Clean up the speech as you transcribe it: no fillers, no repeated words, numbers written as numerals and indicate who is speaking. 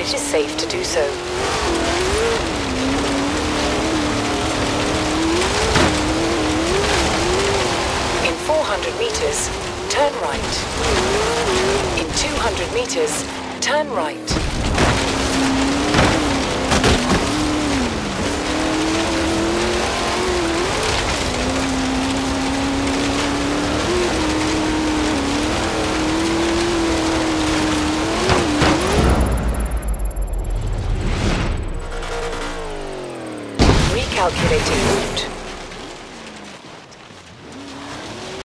Speaker 1: it is safe to do so. In 400 meters, turn right. In 200 meters, turn right.